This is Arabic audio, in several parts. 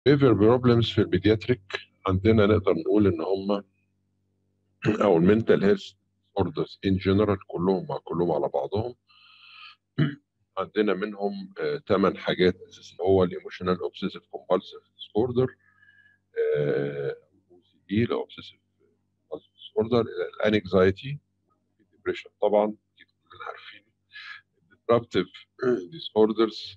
behavior problems في البيدياتريك عندنا نقدر نقول ان هم او المنتال هيلث اوردرز ان جنرال كلهم على بعضهم. عندنا منهم 8 حاجات اساسيه. هو الايموشنال اوبسيسيف كومبالسيف ديس اوردر، او سي دي الاوبسيسيف كومبالسيف ديس اوردر، الانكزايتي، الدبريشن طبعا اكيد كلنا عارفين، disruptive disorders،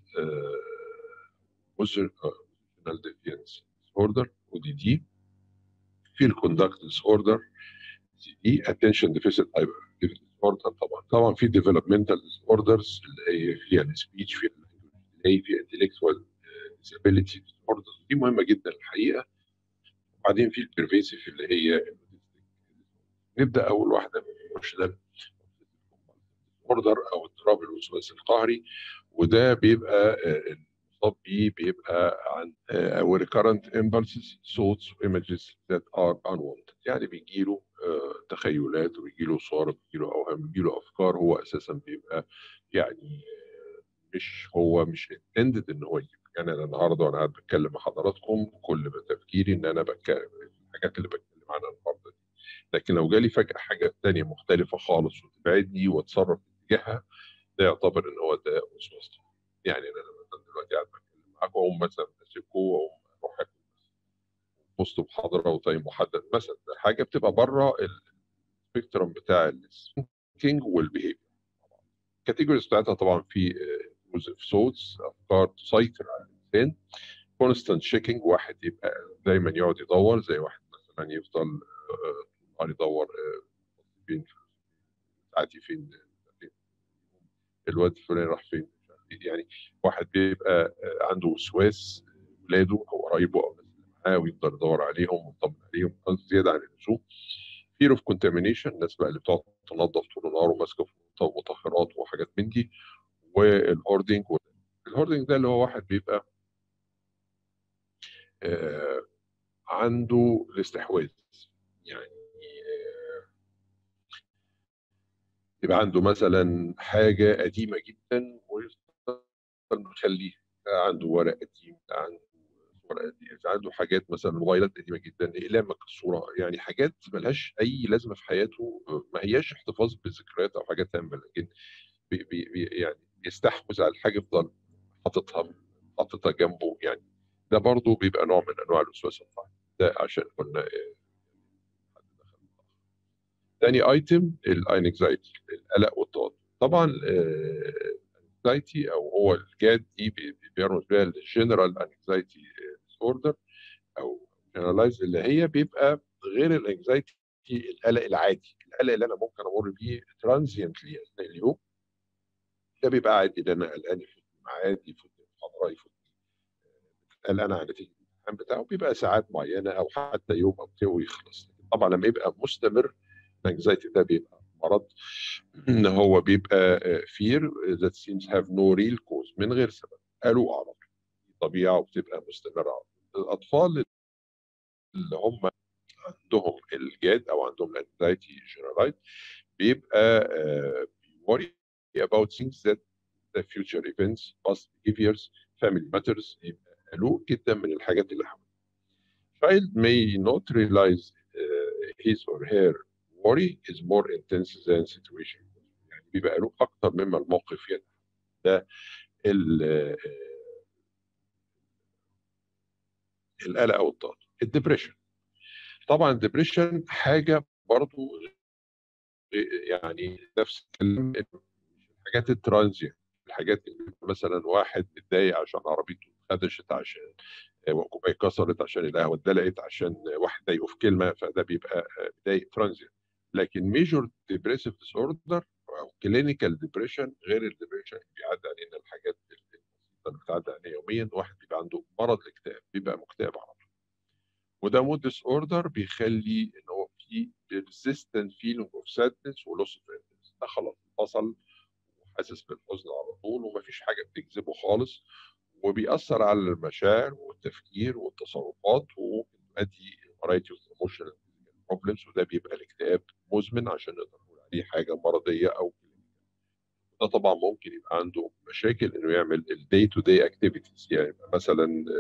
emotional defiance disorder ODD، في الكوندكت disorder سي دي، attention deficit hyperactivity disorder، طبعا في developmental disorders اللي هي فيها السبيتش، فيها اللي فيها intellectual disability disorders، دي مهمه جدا الحقيقه. وبعدين في البرفيسيف اللي هي نبدا اول واحده بالايموشنال اوردر او اضطراب الوسواس القهري، وده بيبقى المصاب بيه بيبقى عن recurrent impulses thoughts images that are unwanted، يعني بيجي له تخيلات وبيجي له صور وبيجي له اوهام وبيجي له افكار هو اساسا بيبقى يعني مش intended ان هو يجيب. يعني انا النهارده وانا قاعد بتكلم مع حضراتكم كل ما تفكيري ان انا بتكلم الحاجات اللي بتكلم عنها النهارده دي، لكن لو جالي فجأة حاجة تانية مختلفة خالص وتبعدني واتصرف اتجاهها، ده يعتبر ان هو ده وسواس قهري. يعني انا مثلا دلوقتي قاعد بتكلم معاكم واقوم مثلا ماسكه واقوم اروح اكل وسط محاضرة وتايم محدد مثلا، ده حاجة بتبقى بره السبيكترم بتاع الثينكينج والبيهيفير. الكاتيجوريز بتاعتها طبعا في جزء في صوتس، افكار تسيطر على الانسان، كونستانت شيكينج، واحد يبقى دايما يقعد يدور، زي واحد مثلا يفضل يدور فين ساعتي، فين الواد الفلاني راح فين، يعني واحد بيبقى عنده وسواس ولاده او قرايبه او الناس اللي معاه ويفضل يدور عليهم ويطمن عليهم زياده عن اللزوم. فير اوف كونتامينيشن، الناس بقى اللي بتقعد تنظف طول النهار وماسكه في مطهرات وحاجات من دي. والهوردنج، الهوردنج ده اللي هو واحد بيبقى آه عنده الاستحواذ، يعني يبقى عنده مثلا حاجه قديمه جدا ويفضل مخليها، عنده ورق قديم، عنده صور قديمه، عنده حاجات مثلا موبايلات قديمه جدا، اقلام مكسوره، يعني حاجات ملهاش اي لازمه في حياته، ما هياش احتفاظ بالذكريات او حاجات تانية، لكن يعني بيستحوذ على الحاجه، يفضل حاططها جنبه يعني. ده برضه بيبقى نوع من انواع الوسواس القهري، ده عشان قلنا تاني ايتم الانكزايتي، القلق والتوتر. طبعا الانكزايتي او هو الجاد دي بيرمز بيها الجنرال انكزايتي ديسوردر او جنرالايز، اللي هي بيبقى غير الانكزايتي القلق العادي، القلق اللي انا ممكن امر بيه ترانزينتلي اثناء اليوم، ده بيبقى عادي، ده انا قلقان يفوتني ميعاد، يفوتني محاضره، يفوتني قلقان على نتيجه الامتحان بتاعه، بيبقى ساعات معينه او حتى يوم او اتنين ويخلص. طبعا لما يبقى مستمر الانكزايتي ده بيبقى مرض، ان هو بيبقى fear that seems have no real cause، من غير سبب، قالوا اعراض طبيعه وبتبقى مستمره. الاطفال اللي هم عندهم الجاد او عندهم الانكزايتي جنرالايز بيبقى worry about things that the future events past behaviors family matters، يبقى قلق جدا من الحاجات اللي حواليه. child may not realize his or her worry is more intense than situation، يعني بيبقى قلق اكتر مما الموقف يعني. ده القلق او الضغط. الدبريشن، طبعا الدبريشن حاجه برضو يعني نفس الكلام، الحاجات الترانزيت، الحاجات اللي مثلا واحد متضايق عشان عربيته اتخدشت، عشان كوبايه كسرت، عشان القهوه اتدلقت، عشان واحد ضايقه في كلمه، فده بيبقى متضايق ترانزيت. لكن ميجور ديبريسيف ديس اوردر او كلينيكال ديبريشن غير الديبريشن اللي بيعدي علينا، الحاجات البسيطه اللي بتعدي علينا يوميا، واحد بيبقى عنده مرض الاكتئاب، بيبقى مكتئب على طول، وده مود ديس اوردر بيخلي ان هو في persistent feeling of sadness ولوس اوف interest، ده خلاص انفصل وحاسس بالحزن على طول ومفيش حاجه بتجذبه خالص، وبيأثر على المشاعر والتفكير والتصرفات، وممكن تؤدي فرايتي اوف ايموشنال بروبلمز، وده بيبقى الاكتئاب مزمن عشان نقدر نقول عليه حاجه مرضيه او ده طبعا ممكن يبقى عنده مشاكل انه يعمل الدي تو دي اكتيفيتيز، يعني مثلا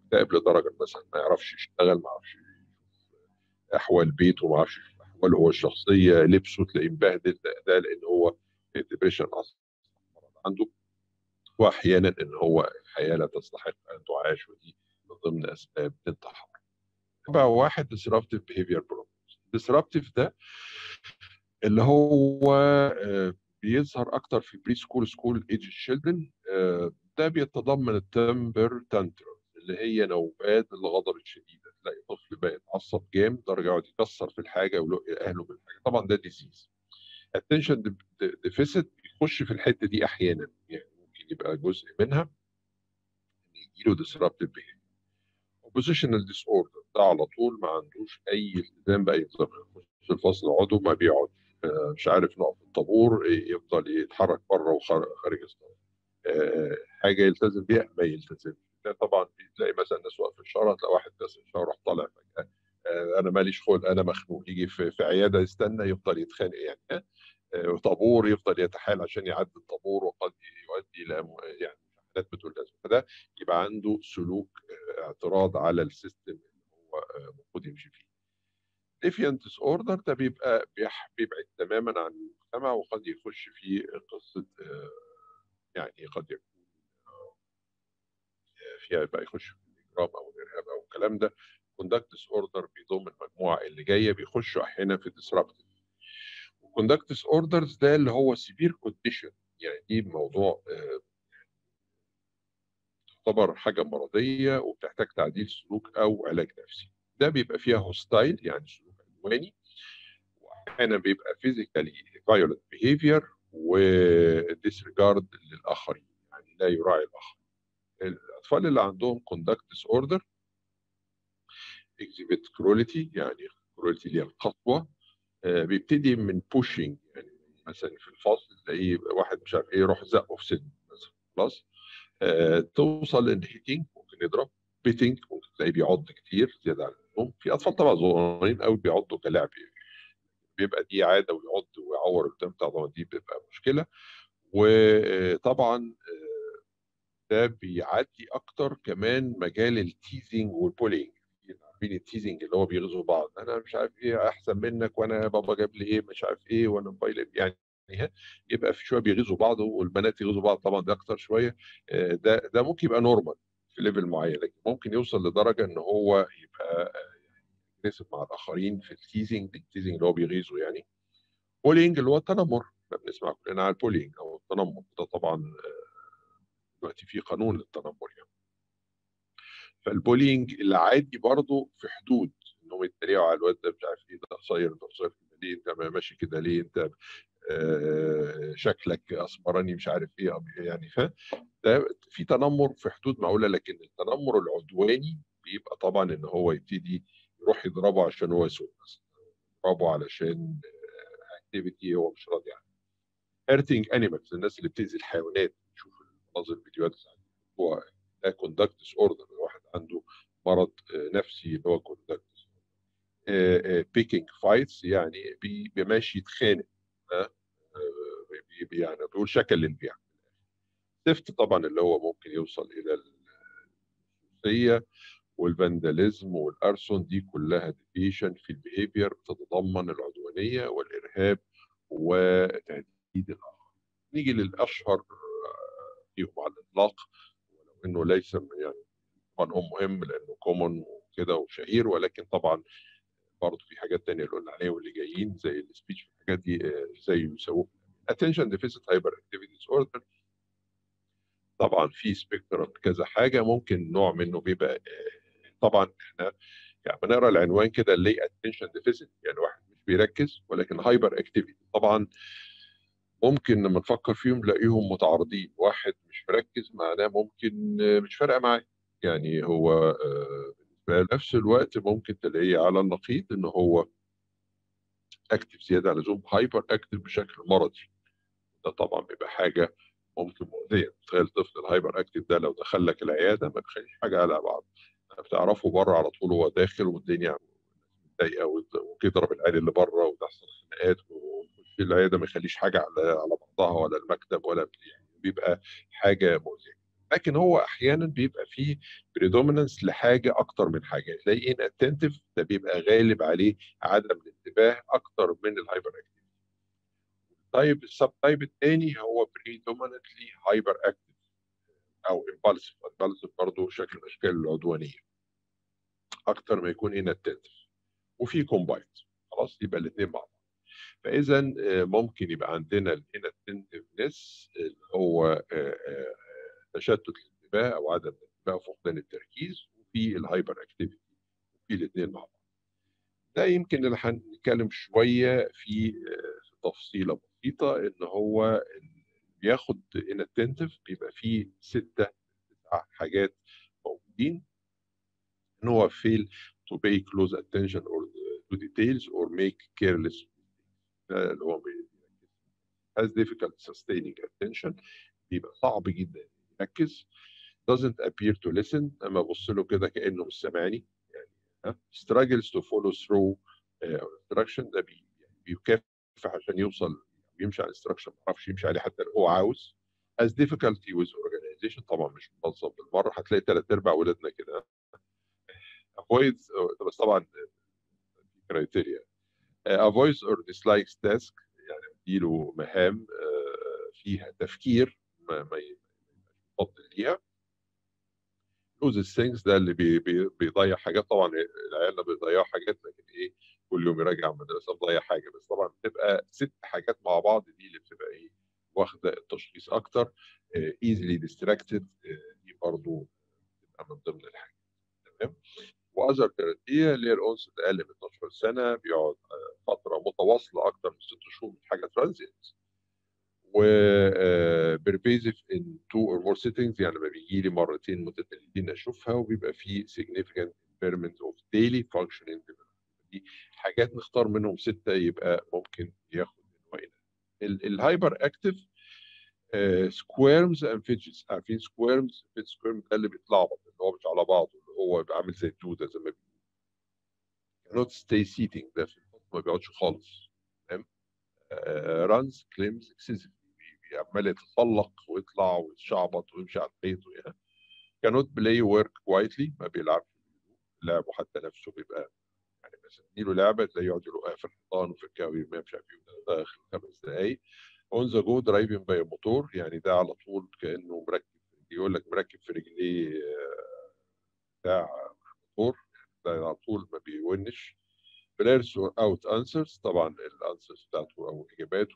مكتئب لدرجه مثلا ما يعرفش يشتغل، ما يعرفش احوال بيته، ما يعرفش احواله هو الشخصيه، لبسه تلاقيه مبهدل، ده لان هو ديبريشن اصلا عنده. واحيانا ان هو الحياه لا تستحق ان تعاش، ودي من ضمن اسباب التحرر. بقى واحد disruptive behavior problems. disruptive ده اللي هو بيظهر اكتر في بري سكول ايج تشيلدرن. ده بيتضمن التمبر تانترم، اللي هي نوبات الغضب الشديده. تلاقي طفل بقى يتعصب جامد لدرجه يقعد يكسر في الحاجه ويلق اهله بالحاجه. طبعا ده ديزيز. اتنشن ديفيسيت بيخش في الحته دي احيانا، يعني ممكن يبقى جزء منها ان يجيله disruptive behavior. oppositional disorder ده على طول ما عندوش اي التزام باي نظام. يخش الفصل عضو ما بيقعد، مش عارف نقف في الطابور، يفضل يتحرك بره وخارج الصف. حاجه يلتزم بيها ما يلتزمش. ده طبعا بتلاقي مثلا ناس واقفه في الشارع، تلاقي واحد كاسر الشارع راح طالع فجاه، انا ماليش خلق، انا مخنوق، يجي في عياده يستنى يفضل يتخانق يعني. طابور يفضل يتحايل عشان يعدي الطابور، وقد يؤدي الى يعني مشاحنات بدون لازمه. فده يبقى عنده سلوك اعتراض على السيستم اللي هو المفروض يمشي فيه. ديفيانت ديس اوردر ده بيبقى بيبعد تماما عن المجتمع، وقد يخش في قصه يعني قد يكون فيها بقى يخش في الاجرام او الارهاب او الكلام ده. كوندكت ديس اوردر بيضم المجموعه اللي جايه، بيخشوا احيانا في ديسربتيف. وكوندكت ديس اوردرز ده اللي هو سيفير كونديشن، يعني دي موضوع تعتبر حاجه مرضيه وبتحتاج تعديل سلوك او علاج نفسي. ده بيبقى فيها هوستايل، يعني سلوك عدواني، واحيانا بيبقى فيزيكالي فايولنت بيهيفير، وديسريجارد للاخرين، يعني لا يراعي الاخر. الاطفال اللي عندهم كوندكت ديس اوردر اكزيبيت كروليتي، يعني كروليتي اللي هي القسوه. بيبتدي من بوشنج، يعني مثلا في الفصل تلاقيه واحد مش عارف ايه يروح زقه في سن مثلا، خلاص. توصل ان هيتنج ممكن يضرب، بيتنج ممكن تلاقيه بيعض كتير زياده عن اللزوم. في اطفال طبعا صغيرين قوي بيعضوا كلاعب، بيبقى دي عاده ويعض ويعور قدام، طبعا دي بتبقى مشكله. وطبعا ده بيعدي اكتر كمان مجال التيزنج والبولينج. عارفين التيزنج اللي هو بيغزوا بعض، انا مش عارف ايه احسن منك، وانا بابا جاب لي ايه مش عارف ايه، وانا موبايل يعني. يبقى في شويه بيغيظوا بعض، والبنات يغيظوا بعض، طبعا ده اكتر شويه. ده ممكن يبقى نورمال في ليفل معين، لكن ممكن يوصل لدرجه ان هو يبقى يتناسب مع الاخرين في التيزنج اللي هو بيغيظه يعني. بولينج اللي هو التنمر، احنا بنسمع كلنا على البولينج او التنمر ده طبعا. دلوقتي في قانون للتنمر يعني. فالبولينج العادي برضه في حدود، انهم يتريقوا على الواد ده مش عارف ايه، ده قصير، ده قصير كده ليه، انت ماشي كده ليه، انت شكلك اسمراني مش عارف ايه يعني. ده في تنمر في حدود معقوله، لكن التنمر العدواني بيبقى طبعا ان هو يبتدي يروح يضربه عشان هو يسوق مثلا، يضربه علشان اكتيفيتي هو مش راضي عنها. هيرتنج انيمالز، الناس اللي بتاذي الحيوانات، نشوف المناظر الفيديوهات هو ده كوندكت ديس اوردر، واحد عنده مرض نفسي اللي هو كوندكت. بيكينج فايتس، يعني بيمشي يتخانق، يعني بيقول شكل للبيع. سيفت طبعا اللي هو ممكن يوصل الى الجنسيه والفانداليزم والارسون، دي كلها ديفيشن في البيهيفير بتتضمن العدوانيه والارهاب وتهديد الاخر. نيجي للاشهر فيهم على الاطلاق، ولو انه ليس يعني طبعا هو مهم لانه كومون وكده وشهير، ولكن طبعا برضه في حاجات تانية اللي قلنا عليها واللي جايين زي السبيتش والحاجات دي زي يسووه. attention deficit hyperactivity disorder طبعا في سبيكترم كذا حاجه، ممكن نوع منه بيبقى طبعا احنا يعني بنقرا العنوان كده ليه اتنشن ديفيسيت، يعني واحد مش بيركز، ولكن هايبر اكتيفيتي طبعا ممكن لما نفكر فيهم نلاقيهم متعارضين. واحد مش مركز معناه ممكن مش فارقه معاه، يعني هو في نفس الوقت ممكن تلاقيه على النقيض ان هو اكتف زياده عن اللزوم، هايبر اكتف بشكل مرضي. ده طبعا بيبقى حاجه ممكن مؤذيه. تخيل طفل الهايبر اكتف ده لو دخل لك العياده ما بيخليش حاجه على بعض، بتعرفه بره على طول هو داخل والدنيا متضايقه، ويضرب العيال اللي بره وتحصل خناقات، ويخش العياده ما يخليش حاجه على بعضها ولا المكتب ولا يعني، بيبقى حاجه مؤذيه. لكن هو احيانا بيبقى فيه بريدومينانس لحاجه اكتر من حاجه، تلاقي ان اتنتيف ده بيبقى غالب عليه عدم الانتباه اكتر من الهايبر اكتيف. طيب السب تايب الثاني هو بريدومينانتلي هايبر اكتيف او امبالسيف. امبالسيف برضه شكل من اشكال العدوانيه اكتر ما يكون اناتنتيف، وفي كومبايند. خلاص يبقى الاثنين مع بعض. فاذا ممكن يبقى عندنا الاناتنتفنس اللي هو تشتت الانتباه او عدم الانتباه وفقدان التركيز، وفي الهايبر اكتيفيتي، في الاثنين مع بعض. ده يمكن اللي هنتكلم شويه في تفصيله بسيطه، ان هو بياخد اناتنتف بيبقى فيه 6 9 حاجات موجودين. ان هو fail to pay close attention or to details or make careless mistakes. ده اللي هو has difficult sustaining attention، بيبقى صعب جدا يركز. doesn't appear to listen، اما ابص له كده كانه مش سامعني يعني. struggles to follow through instruction، ده بيكافح عشان يوصل يمشي على instruction ما يعرفش يمشي عليه حتى لو هو عاوز. has difficulty with organization، طبعا مش منظم بالمره، هتلاقي 3/4 ولادنا كده. avoids، بس طبعا في كرايتيريا. avoids or dislikes task، يعني اديله مهام فيها تفكير ما يفضل ليها. loses things، ده اللي بيضيع حاجات. طبعا العيال بيضيعوا حاجات، لكن ايه، كل يوم يراجع المدرسه مضيع حاجه. بس طبعا بتبقى 6 حاجات مع بعض، دي اللي بتبقى ايه، واخده التشخيص اكتر. easily distracted، دي برضه بتبقى من ضمن الحاجات. تمام. واذر كرايتيريا اللي هي الانس اقل من 12 سنه، بيقعد فتره متواصله اكتر من 6 شهور، مش حاجه ترانزيت. و pervasive in 2 or more settings، يعني لما بيجي لي مرتين متتاليين اشوفها، وبيبقى في significant impairment of daily functioning development. دي حاجات نختار منهم 6 يبقى ممكن ياخد من الهايبر اكتف. سكويرمز اند فيدجتس، عارفين سكويرمز؟ سكويرم ده اللي بيتلخبط، اللي هو مش على بعضه، اللي هو بيبقى عامل زي الدوده زي ما بيقولوا. not stay sitting، ده في الحكم ما بيقعدش خالص. تمام. runs claims excessive، عمال يتسلق ويطلع ويتشعبط ويمشي على الحيط يعني. cannot play work quietly، ما بيلعبش لعبه حتى نفسه، بيبقى يعني بس اديله لعبه تلاقيه يقعد يرقها في الحيطان وفي الكاوي ما مش عارف ايه، ده اخر 5 دقائق. اون ذا جو درايفنج باي موتور، يعني ده على طول كانه مركب، يقول لك مركب في رجليه بتاع موتور، ده على طول ما بيونش. بلايرز اوت انسرز، طبعا الانسرز بتاعته او اجاباته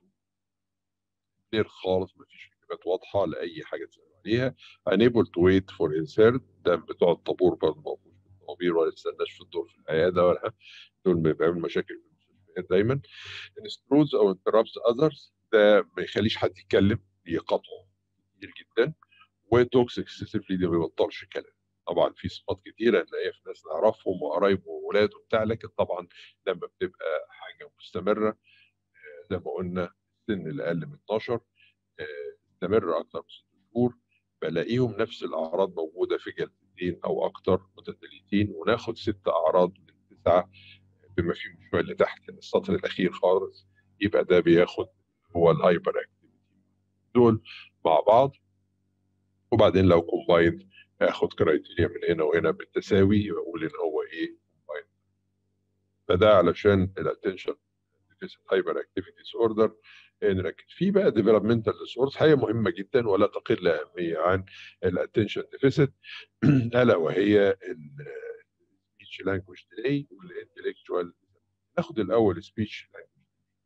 كلير خالص، ما فيش اجابات واضحه لاي حاجه تسالوا عليها. unable to wait for insert، ده بتوع الطابور برضه ما فيش طوابير ولا تستناش في الدور في العياده ولا، دول بيعملوا مشاكل في المستشفيات دايما. intrudes او interrupts others، ده ما يخليش حد يتكلم، يقاطعه كتير جدا. وتوكس اكسسفلي، ده ما بيبطلش كلام. طبعا في صفات كتيره نلاقيها في ناس نعرفهم وقرايبه واولاده وبتاع، لكن طبعا لما بتبقى حاجه مستمره زي ما قلنا السن اللي اقل من 12 استمر اكثر من 6 شهور، بلاقيهم نفس الاعراض موجوده في جلدتين او اكثر متتاليتين، وناخد 6 اعراض من 9 بما فيهم شويه اللي تحت السطر الاخير خالص، يبقى ده بياخد هو الهايبر اكتيفيتي دول مع بعض. وبعدين لو كومبايند اخد كرايتيريا من هنا وهنا بالتساوي، واقول ان هو ايه كومبايند. فده علشان الاتنشن هايبر اكتيفيتي ديس اوردر. نركز فيه بقى. ديفلوبمنتال ديس اوردر حاجه مهمه جدا ولا تقل اهميه عن الاتنشن ديفيسيت، الا وهي السبيتش لانجوج ديلي والانتلكتشوال. ناخد الاول سبيتش لانجوج.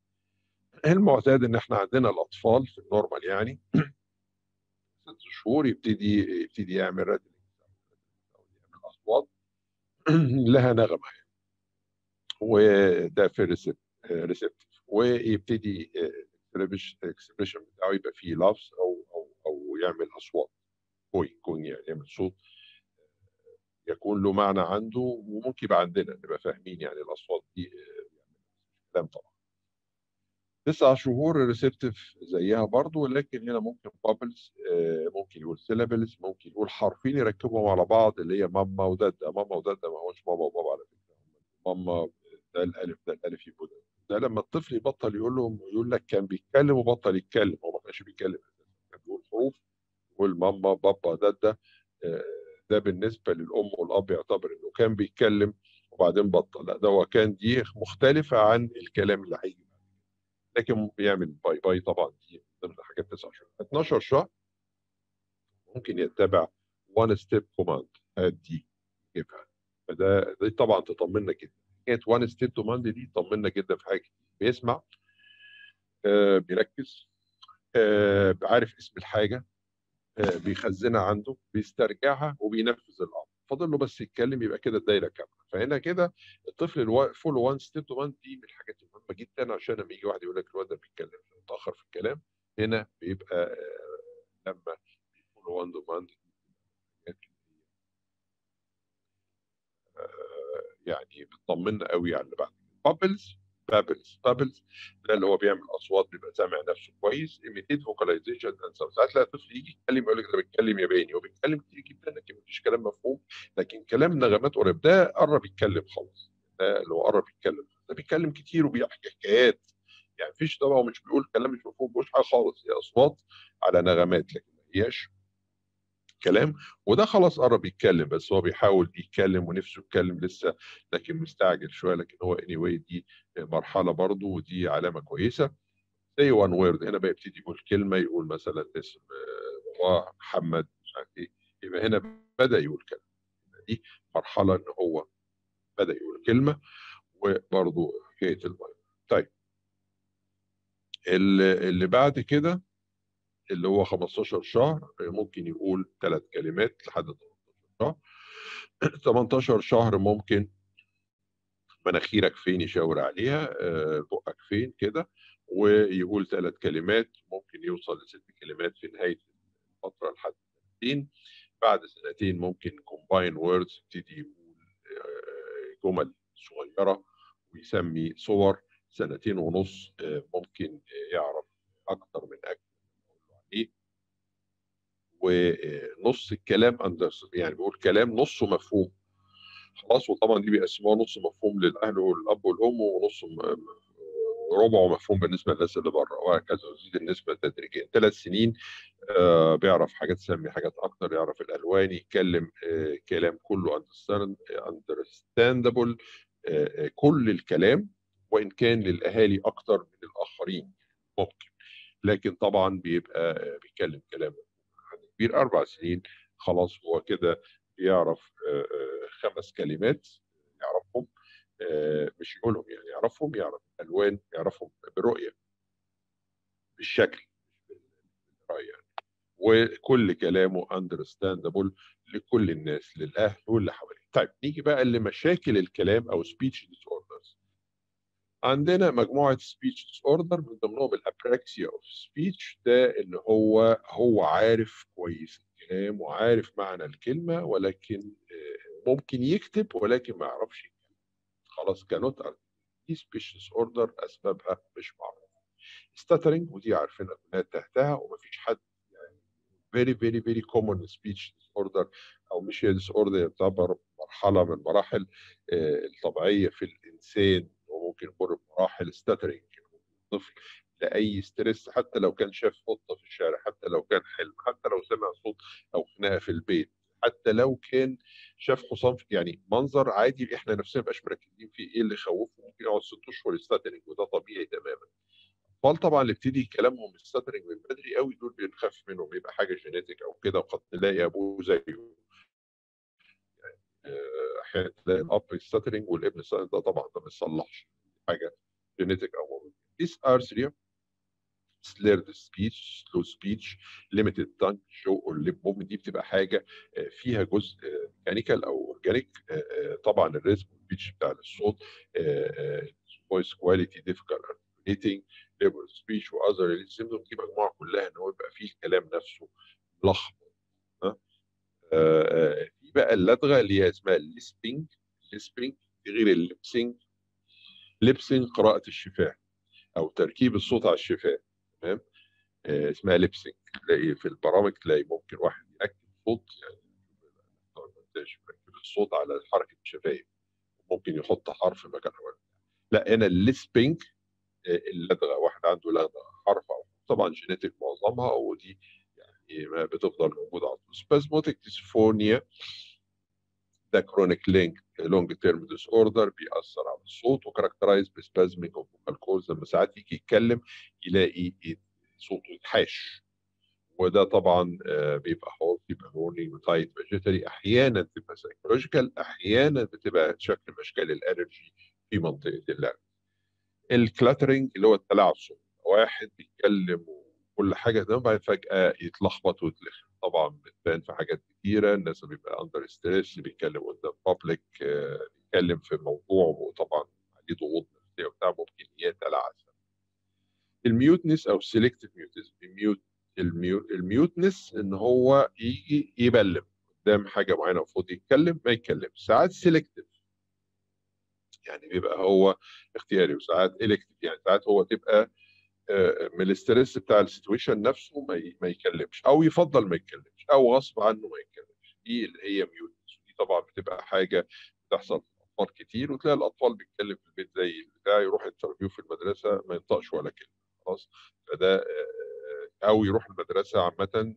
المعتاد ان احنا عندنا الاطفال في النورمال يعني 6 شهور يبتدي يعمل راديو او يعمل اصوات لها نغمه، وده في ريسبتيف، ويبتدي الاكسبريشن بتاعه يبقى فيه لافز او يعمل اصوات، يكون يعني يعمل صوت يكون له معنى عنده، وممكن يبقى عندنا نبقى فاهمين يعني الاصوات دي كلام. طبعا 9 شهور ريسبتيف زيها برضو، ولكن هنا ممكن بابلز، ممكن يقول سيلابلز، ممكن يقول حرفين يركبهم على بعض اللي هي ماما ودادا. ماما ودادا ما هوش ماما وبابا على فكره، ماما ده الالف، ده الالف يبقى ده لما الطفل يبطل يقول لهم، يقول لك كان بيتكلم وبطل يتكلم، هو ما كانش بيتكلم اساسا، كان بيقول حروف يقول ماما بابا دادا. ده بالنسبه للام والاب يعتبر انه كان بيتكلم وبعدين بطل. لا، ده هو كان دي مختلفه عن الكلام اللي هيجي، لكن بيعمل باي باي طبعا دي من ضمن الحاجات. 9 شهور 12 شهر ممكن يتبع وان ستيب كوماند دي يجيبها. دي طبعا تطمنا جدا. كانت وان ستيب كوماند دي تطمنا جدا في حاجه، بيسمع، بيركز، عارف اسم الحاجه، بيخزنها عنده، بيسترجعها وبينفذ الامر، فاضل له بس يتكلم، يبقى كده الدايره كامله. فهنا كده الطفل فول وان ستيب تو وان دي من الحاجات المهمه جدا، عشان لما يجي واحد يقول لك الواد ده بيتكلم متاخر في الكلام، هنا بيبقى لما فول وان تو وان يعني بتطمنا قوي على اللي بعد. بابلز ده اللي هو بيعمل اصوات، بيبقى سامع نفسه كويس. ايميتيت فوكاليزيشن اند ساعات تلاقي طفل يجي يتكلم يقول لك ده بيتكلم ياباني، وبيتكلم كتير جدا لكن مفيش كلام مفهوم، لكن كلام نغمات قريب. ده قرب يتكلم خالص، ده اللي هو قرب يتكلم. ده بيتكلم كتير وبيحكي حكايات، يعني مفيش طبعا، مش بيقول كلام مش مفهوم، مش حاجه خالص، هي اصوات على نغمات لكن ما هياش كلام. وده خلاص قرب يتكلم، بس هو بيحاول يتكلم ونفسه يتكلم لسه، لكن مستعجل شويه. لكن هو anyway دي مرحله برضه، ودي علامه كويسه. زي وان وورد، هنا بقى يبتدي يقول كلمه، يقول مثلا اسم بابا محمد مش عارف ايه، يبقى هنا بدا يقول كلمه. دي مرحله ان هو بدا يقول كلمه. وبرضه حكايه المايك. طيب اللي بعد كده اللي هو 15 شهر ممكن يقول 3 كلمات لحد 18 شهر. 18 شهر ممكن مناخيرك فين يشاور عليها، بقك فين كده، ويقول 3 كلمات. ممكن يوصل ل6 كلمات في نهاية الفترة لحد 2 سنين. بعد 2 سنين ممكن كومباين ووردز، يبتدي يقول جمل صغيرة ويسمي صور. 2 سنين ونص ممكن يعرف أكتر من أكل عليه. ونص الكلام يعني بيقول كلام نصه مفهوم خلاص. وطبعا دي بيقسموها نص مفهوم للاهل والاب والام، ونص ربعه مفهوم بالنسبه للناس اللي بره، وهكذا تزيد النسبه تدريجيا. 3 سنين بيعرف حاجات، سمي حاجات اكتر، يعرف الالوان، يتكلم كلام كله understandable، كل الكلام، وان كان للاهالي اكتر من الاخرين ممكن، لكن طبعا بيبقى بيتكلم كلام كبير. 4 سنين خلاص هو كده بيعرف 5 كلمات يعرفهم، مش يقولهم يعني، يعرفهم، يعرف الالوان، يعرفهم بالرؤيه، بالشكل، مش بالرأي يعني. وكل كلامه اندرستاندبل لكل الناس، للاهل واللي حواليه. طيب نيجي بقى لمشاكل الكلام او سبيتش ديس اوردرز. عندنا مجموعه سبيتش ديس اوردر، من ضمنهم الابراكسيا اوف سبيتش. ده اللي هو عارف كويس الكلام وعارف معنى الكلمه، ولكن ممكن يكتب ولكن ما يعرفش يكتب. خلاص كانوت. دي سبيتش ديس اوردر اسبابها مش معروفه. ستاترنج، ودي عارفينها كلها تحتها، ومفيش حد يعني. فيري فيري فيري كومون سبيتش ديس اوردر، او مش هي ديس اوردر، يعتبر مرحله من المراحل الطبيعيه في الانسان، وممكن يمر بمراحل ستاترنج. الطفل لاي ستريس، حتى لو كان شاف قطه في الشارع، حتى لو كان حلم، حتى لو سمع صوت او خناقه في البيت، حتى لو كان شاف حصان يعني منظر عادي احنا نفسنا مبقاش مركزين فيه ايه اللي يخوفه، ممكن يقعد 6 اشهر يستاترنج، وده طبيعي تماما. الاطفال طبعا اللي ابتدي كلامهم السترنج من بدري قوي، دول بنخاف منهم، بيبقى حاجه جينيتك او كده، وقد نلاقي ابوه زيه. احيانا تلاقي الاب السترنج والابن السترنج، ده طبعا ده ما يصلحش، حاجه جينيتك او موجود. These are three: slurred speech, slow speech, limited tongue, show or lip movement. دي بتبقى حاجه فيها جزء ميكانيكال او اورجانيك. طبعا الريزم والبيتش بتاع الصوت، voice quality, difficult articulating, labor speech واذر symptoms. دي مجموعه كلها ان هو يبقى فيه الكلام نفسه ملخبط. في بقى اللدغه اللي هي اسمها الليسبينج. الليسبينج غير الليبسينج. ليبسينج قراءه الشفاه او تركيب الصوت على الشفاه، تمام. اسمها ليبسينج. تلاقي في البرامج تلاقي ممكن واحد يركب صوت، يعني يركب الصوت على حركه الشفايف، ممكن يحط حرف مكان حرف. لا، هنا الليسبينج اللدغه، واحد عنده لدغه حرف، او طبعا جينيتك معظمها، ودي يعني ما بتفضل موجوده على طول. سبازموتيك ديسفونيا ده كرونيك لونج تيرم ديس اوردر بيأثر على الصوت وكاركترايز بسبازميك اوف فوكال كورز. لما ساعات يجي يتكلم يلاقي صوته يتحاش، وده طبعا بيبقى حوار، بيبقى مورنينج وتايت فيجيتري، احيانا بتبقى سايكولوجيكال، احيانا بتبقى شكل من اشكال الالرجي في منطقه اللعب. الكلاترنج اللي هو التلاعب الصوتي، واحد بيتكلم وكل حاجه ده بعد فجاه يتلخبط ويتلخم. طبعا بتبان في حاجات كتيره، الناس اللي بيبقى اندر ستريس، بيتكلم قدام بابليك، بيتكلم في موضوع وطبعا عليه ضغوط نفسيه وبتاع، ممكن يتلعثم. الميوتنس او السيلكتيف ميوتنس، الميوتنس ان هو يجي يبلم قدام حاجه معينه المفروض يتكلم ما يتكلمش. ساعات سيلكتيف يعني بيبقى هو اختياري، وساعات الكتيف يعني ساعات هو تبقى من الاسترس بتاع السيتويشن نفسه ما يتكلمش، او يفضل ما يتكلمش، او غصب عنه ما يتكلمش. دي اللي هي ميوتنس. دي طبعا بتبقى حاجه بتحصل في الاطفال كتير، وتلاقي الاطفال بيتكلم في البيت زي البتاع، يروح انترفيو في المدرسه ما ينطقش ولا كلمه خلاص. فده او يروح المدرسه عامه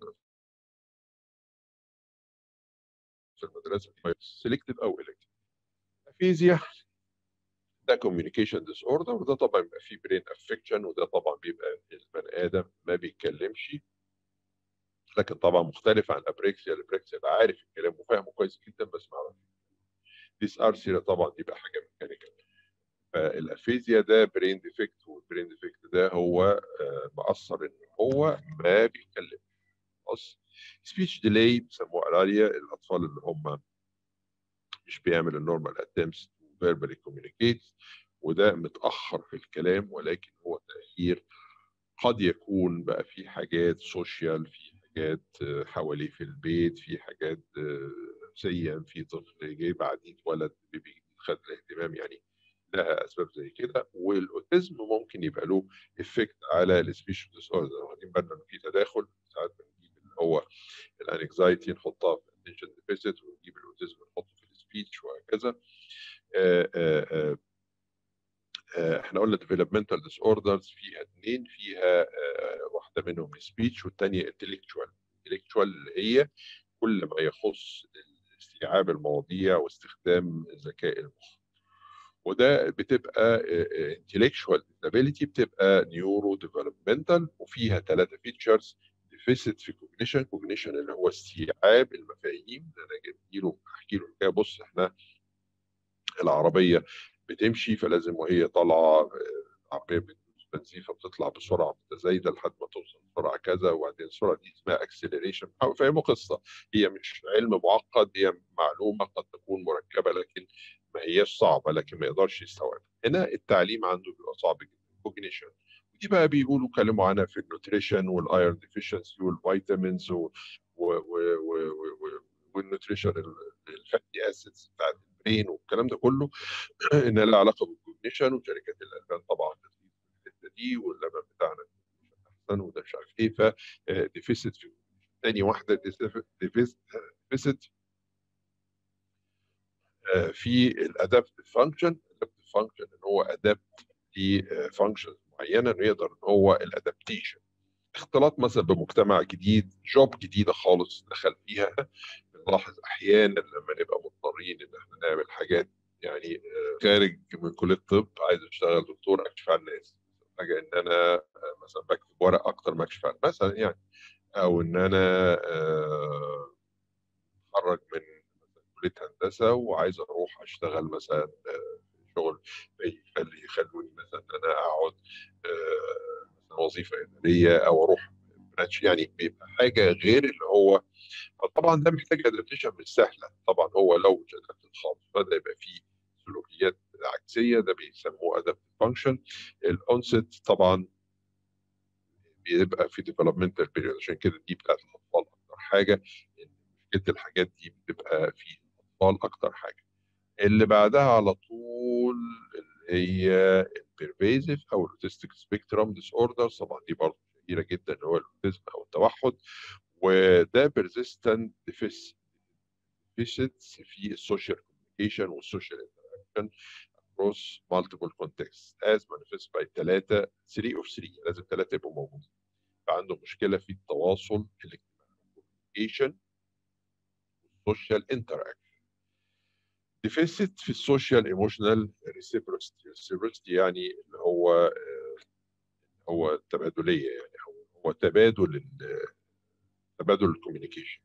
في المدرسه سيلكتيف او الكتيف. افيزيا ده كوميونيكيشن ديس اوردر، وده طبعا بيبقى فيه برين افكشن، وده طبعا بيبقى البني ادم ما بيتكلمش، لكن طبعا مختلف عن الابريكسيا. الابريكسيا يبقى عارف الكلام وفاهمه كويس جدا بس ما يعرفش. ديس ارسيا طبعا دي بقى حاجه ميكانيكال. فالافيزيا ده برين ديفكت، والبرين ديفكت ده هو مأثر ان هو ما بيتكلمش خلاص. سبيتش ديلاي بيسموه اراريا، الاطفال اللي هم مش بيعمل النورمال اتمپتس تو فيربالي كوميونيكيت، وده متاخر في الكلام، ولكن هو تاخير قد يكون بقى في حاجات سوشيال، في حاجات حواليه في البيت، في حاجات نفسيا، في طفل جه بعدين اتولد بيبي خد الاهتمام، يعني لها اسباب زي كده. والاوتيزم ممكن يبقى له افكت على السبيشال ديس اوردر. واخدين بالنا ان في تداخل، ساعات بنجيب اللي هو الانكزايتي نحطها في الاتنشن ديفيسيت، ونجيب الاوتيزم نحطه في السبيتش، وهكذا. احنا قلنا developmental disorders فيها اثنين، فيها واحده منهم speech والثانيه intellectual. intellectual اللي هي كل ما يخص استيعاب المواضيع واستخدام ذكاء المخ، وده بتبقى intellectual disability، بتبقى neuro developmental، وفيها ثلاثه features: deficit في cognition اللي هو استيعاب المفاهيم. ده انا جاي له احكي له حكايه، بص احنا العربيه بتمشي فلازم وهي طالعه عربيه بتدوس بنزين فبتطلع بسرعه متزايده لحد ما توصل بسرعه كذا، وبعدين السرعه دي اسمها اكسلريشن. فاهمه قصه، هي مش علم معقد، هي معلومه قد تكون مركبه لكن ما هياش صعبه، لكن ما يقدرش يستوعبها. هنا التعليم عنده بيبقى صعب جدا. كوجنيشن ودي بقى بيقولوا كلموا عنها في النوتريشن والايرون ديفيشنسي والفيتامينز والنوتريشن، الفاتي اسيدز بتاعت البرين والكلام ده كله ان لها علاقه بالكوجنيشن. وشركات الالبان طبعا في الحته دي، واللبن بتاعنا احسن وده مش عارف ايه. ف ديفيسيت في تاني واحده ديفيسيت في الادابتيف فانكشن. الادابتيف فانكشن ان هو ادابت لفانكشن معينه، انه يقدر ان هو الادابتيشن، اختلاط مثلا بمجتمع جديد، جوب جديده خالص دخل فيها. بنلاحظ احيانا لما نبقى مضطرين ان احنا نعمل حاجات يعني خارج من كليه الطب، عايز اشتغل دكتور اكشف على الناس، حاجه ان انا مثلا بكتب ورق اكتر ما اكشف مثلا يعني، او ان انا اتخرج من مثلا كليه هندسه وعايز اروح اشتغل مثلا شغل يخلوني مثلا ان انا اقعد مثلا وظيفه اداريه، او اروح يعني بيبقى حاجه غير اللي هو. طبعا ده محتاج ادابتيشن مش سهله. طبعا هو لو مش ادابتد خالص بدا يبقى فيه سلوكيات عكسيه، ده بيسموه ادابتيف فانكشن. الاونست طبعا بيبقى في ديفلوبمنتال بيريود، عشان كده دي بتاعت الاطفال اكتر حاجه، مشكله الحاجات دي بتبقى في الاطفال اكتر حاجه. اللي بعدها على طول اللي هي البيرفيزيف او الاوتستيك سبيكترم ديس اوردرز، طبعا دي برضه كبيره جدا، اللي هو الاوتيزم او التوحد. وده بيرزيستنت ديفيسيتس في السوشيال كوميونيكيشن والسوشيال انتراكشن across multiple contexts as manifest by 3 of 3، لازم 3 يبقوا موجودين. فعنده مشكله في التواصل الاجتماعي. communication social interaction. deficit في السوشيال ايموشنال reciprocity يعني اللي هو التبادليه، يعني هو تبادل الكوميونيكيشن.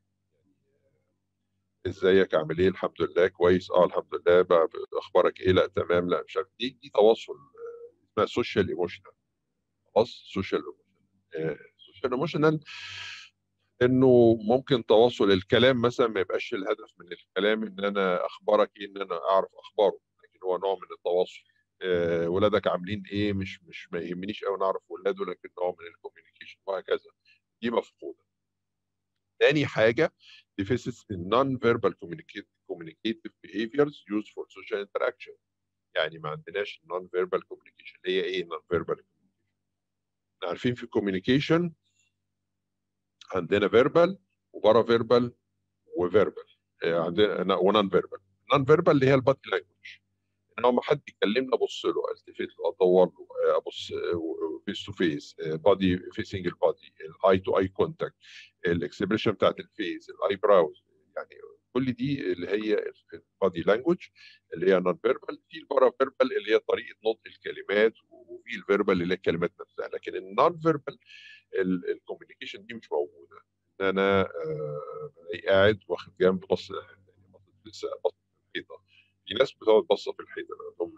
ازيك، عامل ايه، الحمد لله كويس، الحمد لله بقى، اخبارك ايه، لا تمام، لا مش عارف، دي تواصل اسمها سوشيال ايموشنال. خلاص، سوشيال ايموشنال انه ممكن تواصل الكلام مثلا ما يبقاش الهدف من الكلام ان انا اخبارك ايه، ان انا اعرف اخباره، لكن هو نوع من التواصل. ولادك عاملين ايه، مش ما يهمنيش قوي نعرف ولاده، لكن نوع من الكوميونيكيشن، وهكذا. دي مفقوده. تاني حاجه deficits in non-verbal communicative behaviors used for social interaction. يعني ما عندناش non-verbal communication. اللي هي ايه non-verbal communication؟ احنا عارفين في الكوميونيكيشن عندنا فيربال وبارا فيربال وفيربال، عندنا ونون فيربال. نون فيربال اللي هي البادي لانجوج، ان هو ما حد يكلمني ابص له، التفت له، ادور له، ابص فيس تو فيس، بادي فيسنج البادي، الاي تو اي كونتاكت، الاكسبريشن بتاعت الفيس، الاي براوز، يعني كل دي اللي هي البادي لانجوج اللي هي نون فيربال. في البارا فيربال اللي هي طريقه نطق الكلمات، وفي الفيربال اللي هي الكلمات نفسها. لكن النون فيربال الكوميونيكيشن دي مش موجوده. ان انا قاعد واخد جنب، بص لسه بص في الحيطه. في ناس بتقعد بصه في الحيطه لما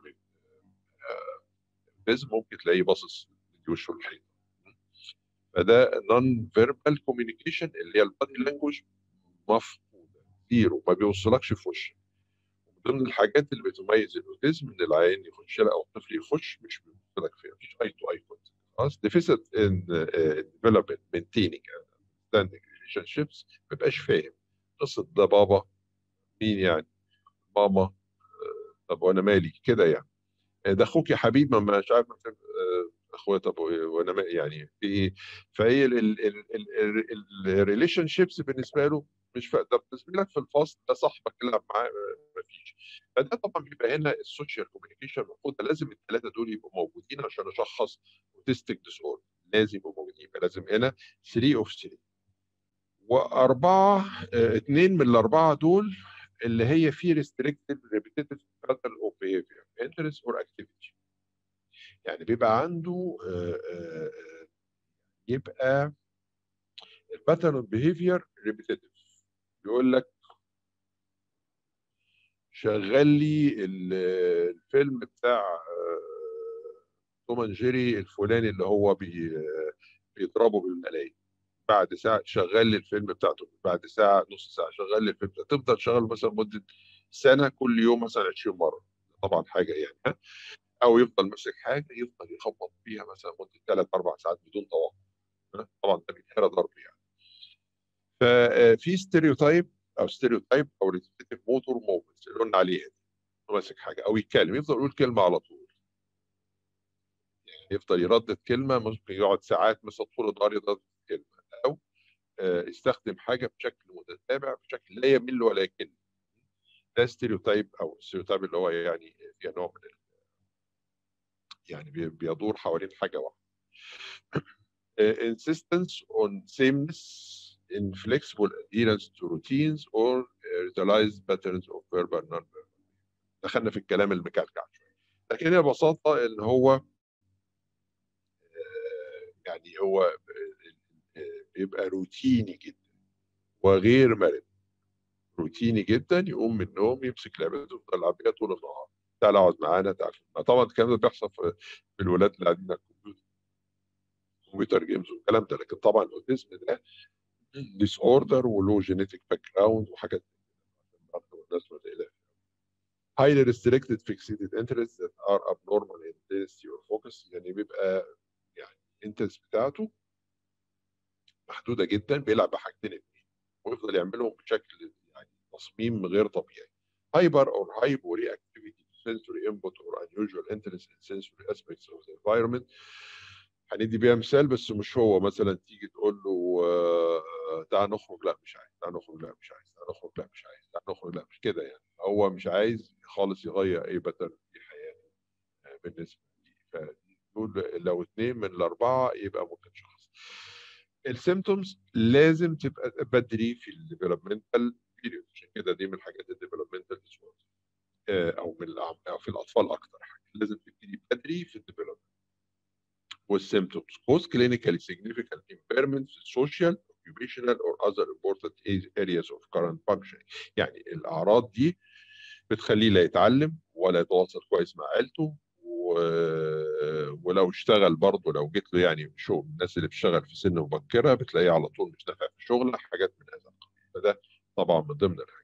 لازم ممكن تلاقيه باصص وشه الحيطه. فده نون فيربال كوميونيكيشن اللي هي البادي لانجوج مفقوده، زيرو، ما بيوصلكش في وشك. من ضمن الحاجات اللي بتميز الاوتيزم ان العيان يخش لها او الطفل يخش مش بيوصلك فيها، مفيش اي تو اي كونتاكت. خلاص، ديفيسيت ان ديفلوبمنت مينتيننج اندرستاندينج ريليشن شيبس، ما بيبقاش فاهم قصه ده بابا مين يعني، ماما، طب وانا مالي كده يعني، ده اخوك يا حبيبي، ما مش عارف اخويا، طب وانا يعني في ايه. فهي الريليشن شيبس بالنسبه له مش ده بالنسبه لك في الفصل ده صاحبك العب معاه، ما فيش. فده طبعا بيبقى هنا السوشيال كوميونيكيشن المفروض لازم الثلاثه دول يبقوا موجودين عشان اشخص اوتيستيك ديس اوردر، لازم يبقوا موجودين. يبقى لازم هنا 3 اوف 3 واربعه، اثنين من الاربعه دول اللي هي في restricted repetitive pattern of behavior interest or activity. يعني بيبقى عنده يبقى الباترن اوف بيهيفير ريبيتيتيف. يقول لك شغل لي الفيلم بتاع توم اند جيري الفلاني اللي هو بيضربه بالملايين، بعد ساعه شغل لي الفيلم بتاعته، بعد ساعه، نص ساعه شغل لي الفيلم بتاعته. تفضل شغال مثلا مده سنه، كل يوم مثلا 20 مره. طبعا حاجه يعني او يفضل ماسك حاجه يفضل يخبط فيها مثلا مده 3 4 ساعات بدون توقف. طبعا ده بيتحرى ضرب يعني. ففي ستيريوتايب او ريبيتيف موتور موفمنتس اللي قلنا عليها دي، ماسك حاجه او يتكلم، يفضل يقول كلمه على طول، يعني يفضل يردد كلمه، ممكن يقعد ساعات مثلا طول النهار يردد كلمه، او يستخدم حاجه بشكل متتابع بشكل لا يمل ولا يكل. ده ستيريوتايب، او ستيريوتايب اللي هو يعني فيها نوع من يعني بيدور حوالين حاجه واحده. insistence on sameness, inflexible adherence to routines or utilized patterns of verbal non-verbal. دخلنا في الكلام المكعكع شويه، لكن هي ببساطه ان هو يعني هو بيبقى روتيني جدا وغير مرن. روتيني جدا، يقوم من النوم يمسك لعبته ويفضل يلعب بيها طول النهار، تعال اقعد معانا، تعال. طبعا الكلام ده بيحصل في الولاد اللي قاعدين على الكمبيوتر جيمز والكلام ده، لكن طبعا الاوتيزم ده ديس اوردر وله جينيتك باك جراوند وحاجات الناس ما تقلقش. highly restricted fixated interests that are abnormal in intensity or focus، يعني بيبقى يعني الانتنس بتاعته محدوده جدا، بيلعب بحاجتين اثنين ويفضل يعملهم بشكل يعني تصميم غير طبيعي. hyper or hyporeactivity to sensory input or unusual interest in sensory aspects of the environment. هندي بيها مثال، بس مش هو مثلا تيجي تقول له تعال نخرج، لا مش عايز، تعال نخرج، لا مش عايز، تعال نخرج، لا مش عايز، تعال نخرج، لا مش كده يعني. هو مش عايز خالص يغير اي باترن في حياته بالنسبه لي. فدول لو اثنين من الاربعه يبقى ممكن شخص. السيمتومز لازم تبقى بدري في الديفلوبمنتال بيريود، عشان كده دي من الحاجات الديفلوبمنتال ديسوردر، او أو في الاطفال اكتر حاجه لازم تبتدي بدري في الديفلوبمنت. والسيمتومز cause clinically significant impairments in social, occupational or other important areas of current functioning. يعني الاعراض دي بتخليه لا يتعلم ولا يتواصل كويس مع عيلته، ولو اشتغل برضه، لو جيت له يعني شغل، الناس اللي بتشتغل في سن مبكره بتلاقيه على طول مش نافع في شغله، حاجات من هذا القبيل. فده طبعا من ضمن